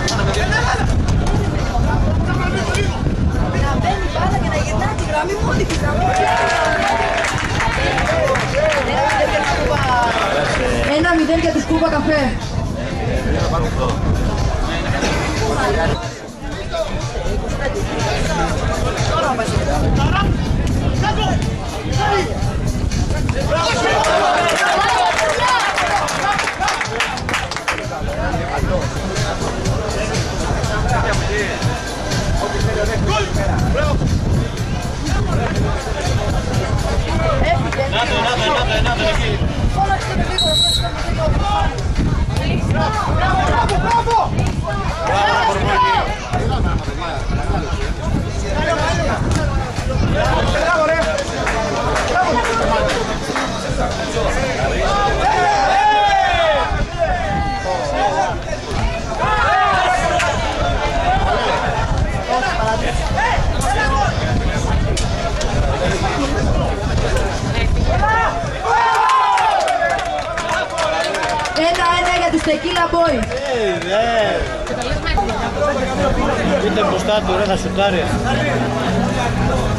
μπαίνει μπάλα και να γυρνάει τη γραμμή μόνη τη γραμμή. 1-0 για τη Σκούπα Καφέ. Tequila Boy. Είτε μπροστά του ρε θα σουτάρει.